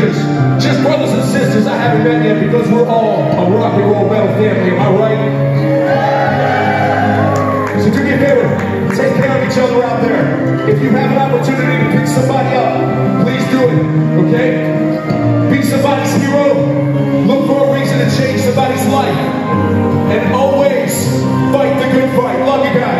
strangers, just brothers and sisters I haven't met yet, because we're all a rock and roll metal family, am I right? So do me a favor, take care of each other out there. If you have an opportunity to pick somebody up, please do it, okay? Be somebody's hero, look for a reason to change somebody's life, and always fight the good fight. Love you guys.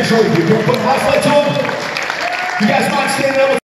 enjoyed you. You're putting house lights on? You guys mind standing up?